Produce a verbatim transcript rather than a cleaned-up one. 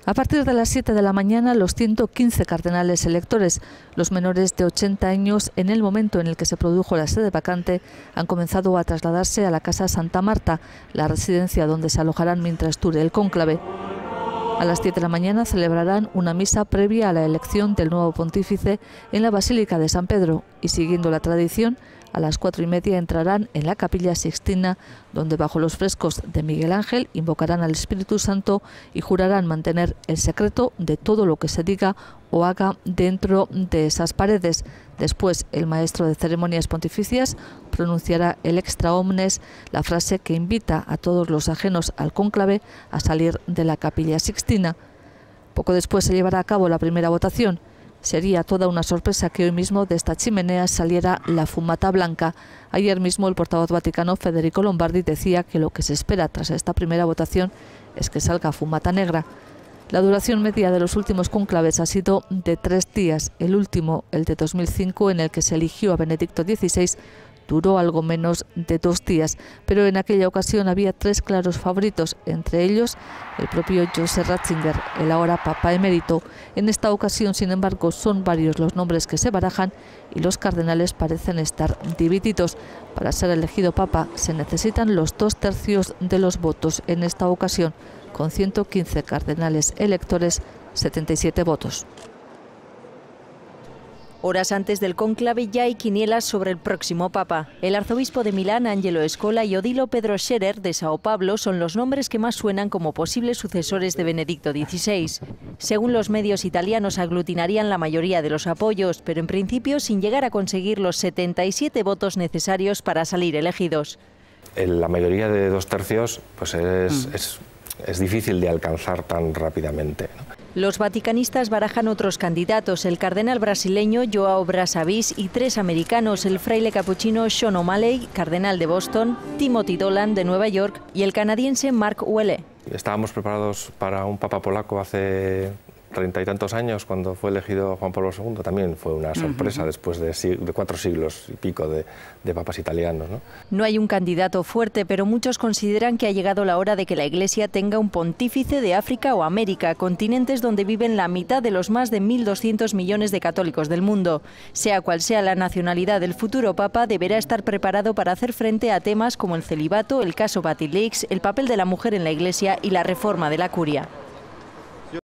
A partir de las siete de la mañana, los ciento quince cardenales electores, los menores de ochenta años, en el momento en el que se produjo la sede vacante, han comenzado a trasladarse a la Casa Santa Marta, la residencia donde se alojarán mientras dure el cónclave. A las diez de la mañana celebrarán una misa previa a la elección del nuevo pontífice en la Basílica de San Pedro y, siguiendo la tradición, a las cuatro y media entrarán en la Capilla Sixtina, donde bajo los frescos de Miguel Ángel invocarán al Espíritu Santo y jurarán mantener el secreto de todo lo que se diga o haga dentro de esas paredes. Después, el maestro de ceremonias pontificias pronunciará el extra omnes, la frase que invita a todos los ajenos al cónclave a salir de la Capilla Sixtina. Poco después se llevará a cabo la primera votación. Sería toda una sorpresa que hoy mismo de esta chimenea saliera la fumata blanca. Ayer mismo el portavoz vaticano Federico Lombardi decía que lo que se espera tras esta primera votación es que salga fumata negra. La duración media de los últimos cónclaves ha sido de tres días. El último, el de dos mil cinco, en el que se eligió a Benedicto dieciséis, duró algo menos de dos días, pero en aquella ocasión había tres claros favoritos, entre ellos el propio Joseph Ratzinger, el ahora Papa emérito. En esta ocasión, sin embargo, son varios los nombres que se barajan y los cardenales parecen estar divididos. Para ser elegido Papa se necesitan los dos tercios de los votos. En esta ocasión, con ciento quince cardenales electores, setenta y siete votos. Horas antes del cónclave ya hay quinielas sobre el próximo papa. El arzobispo de Milán, Angelo Escola, y Odilo Pedro Scherer, de Sao Paulo, son los nombres que más suenan como posibles sucesores de Benedicto dieciséis. Según los medios italianos, aglutinarían la mayoría de los apoyos, pero en principio sin llegar a conseguir los setenta y siete votos necesarios para salir elegidos. La mayoría de dos tercios pues es, mm. es, es difícil de alcanzar tan rápidamente, ¿no? Los vaticanistas barajan otros candidatos, el cardenal brasileño João Brasavis y tres americanos, el fraile capuchino Sean O'Malley, cardenal de Boston, Timothy Dolan de Nueva York y el canadiense Mark Welle. Estábamos preparados para un papa polaco hace treinta y tantos años, cuando fue elegido Juan Pablo segundo, también fue una sorpresa uh-huh. después de, de cuatro siglos y pico de, de papas italianos, ¿no? No hay un candidato fuerte, pero muchos consideran que ha llegado la hora de que la Iglesia tenga un pontífice de África o América, continentes donde viven la mitad de los más de mil doscientos millones de católicos del mundo. Sea cual sea la nacionalidad del futuro papa, deberá estar preparado para hacer frente a temas como el celibato, el caso Batileix, el papel de la mujer en la Iglesia y la reforma de la curia.